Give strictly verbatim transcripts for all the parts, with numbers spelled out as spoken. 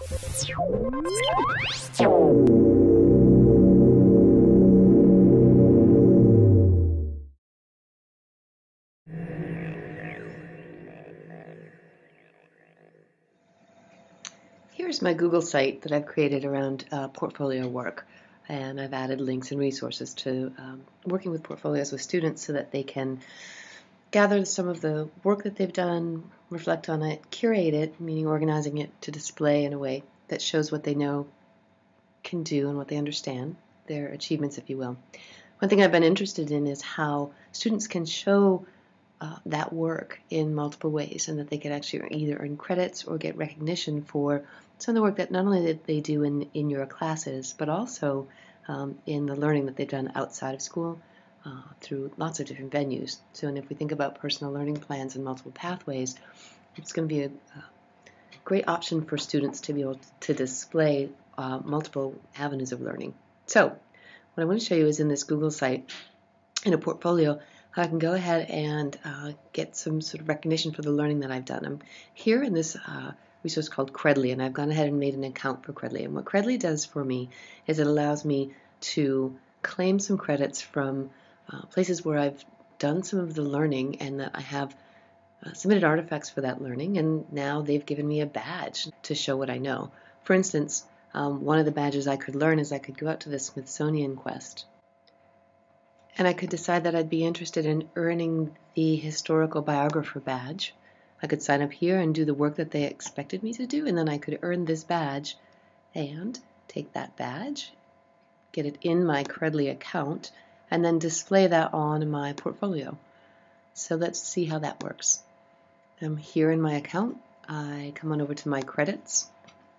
Here's my Google site that I've created around uh, portfolio work, and I've added links and resources to um, working with portfolios with students so that they can gather some of the work that they've done, reflect on it, curate it, meaning organizing it to display in a way that shows what they know, can do, and what they understand, their achievements, if you will. One thing I've been interested in is how students can show uh, that work in multiple ways, and that they can actually either earn credits or get recognition for some of the work that not only that they do in, in your classes, but also um, in the learning that they've done outside of school uh, through lots of different venues. So, and if we think about personal learning plans and multiple pathways, it's going to be a, a great option for students to be able to display uh, multiple avenues of learning. So, what I want to show you is in this Google site, in a portfolio, how I can go ahead and uh, get some sort of recognition for the learning that I've done. I'm here in this uh, resource called Credly, and I've gone ahead and made an account for Credly. And what Credly does for me is it allows me to claim some credits from uh, places where I've done some of the learning and that I have uh, submitted artifacts for that learning, and now they've given me a badge to show what I know. For instance, um, one of the badges I could learn is I could go out to the Smithsonian Quest, and I could decide that I'd be interested in earning the historical biographer badge. I could sign up here and do the work that they expected me to do, and then I could earn this badge and take that badge, get it in my Credly account, and then display that on my portfolio. So let's see how that works. I'm here in my account. I come on over to my credits,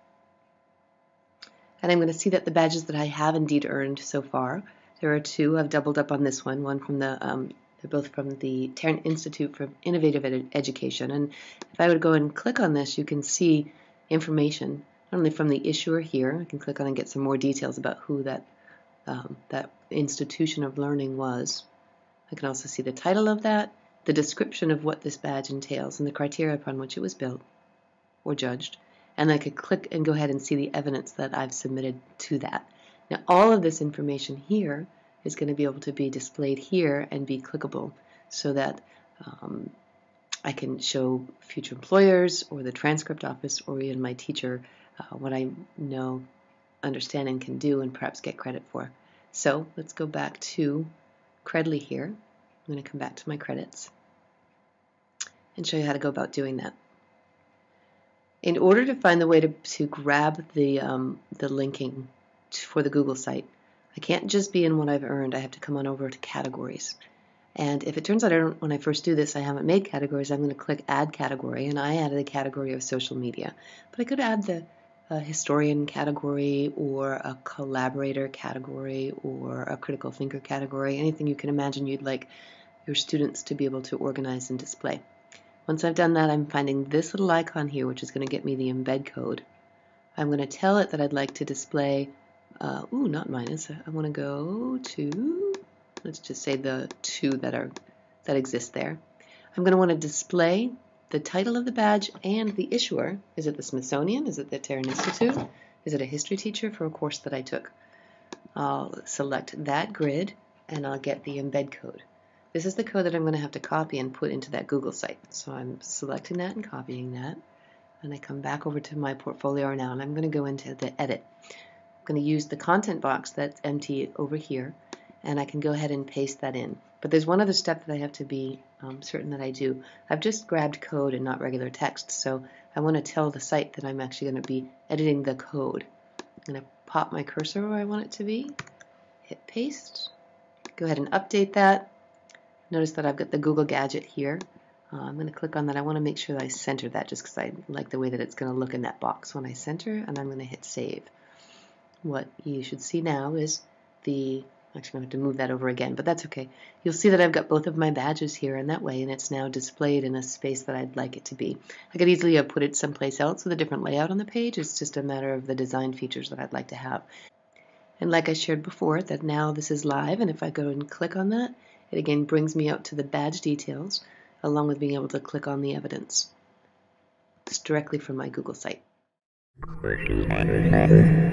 and I'm going to see that the badges that I have indeed earned so far, there are two. I've doubled up on this one, one from the, um, they're both from the Tarrant Institute for Innovative Ed Education. And if I would go and click on this, you can see information, not only from the issuer here, I can click on and get some more details about who that, um, that institution of learning was. I can also see the title of that, the description of what this badge entails, and the criteria upon which it was built or judged. And I could click and go ahead and see the evidence that I've submitted to that. Now, all of this information here is going to be able to be displayed here and be clickable so that um, I can show future employers or the transcript office or even my teacher uh, what I know, understand, and can do, and perhaps get credit for. So let's go back to Credly here. I'm going to come back to my credits and show you how to go about doing that. In order to find the way to, to grab the, um, the linking for the Google site, I can't just be in what I've earned. I have to come on over to categories. And if it turns out I don't, when I first do this I haven't made categories, I'm going to click Add Category, and I added a category of social media. But I could add the uh, historian category, or a collaborator category, or a critical thinker category, anything you can imagine you'd like your students to be able to organize and display. Once I've done that, I'm finding this little icon here, which is going to get me the embed code. I'm going to tell it that I'd like to display, uh, ooh, not minus, I want to go to, let's just say the two that are that exist there. I'm going to want to display the title of the badge and the issuer. Is it the Smithsonian? Is it the Tarrant Institute? Is it a history teacher for a course that I took? I'll select that grid and I'll get the embed code. This is the code that I'm going to have to copy and put into that Google site. So I'm selecting that and copying that. And I come back over to my portfolio now, and I'm going to go into the edit. I'm going to use the content box that's empty over here, and I can go ahead and paste that in. But there's one other step that I have to be um, certain that I do. I've just grabbed code and not regular text, so I want to tell the site that I'm actually going to be editing the code. I'm going to pop my cursor where I want it to be, hit paste, go ahead and update that. Notice that I've got the Google gadget here. Uh, I'm going to click on that. I want to make sure that I center that just because I like the way that it's going to look in that box when I center, and I'm going to hit save. What you should see now is the, actually I'm going to have to move that over again, but that's okay. You'll see that I've got both of my badges here in that way, and it's now displayed in a space that I'd like it to be. I could easily have put it someplace else with a different layout on the page. It's just a matter of the design features that I'd like to have. And like I shared before, that now this is live, and if I go and click on that, it again brings me out to the badge details, along with being able to click on the evidence. It's directly from my Google site. Credly.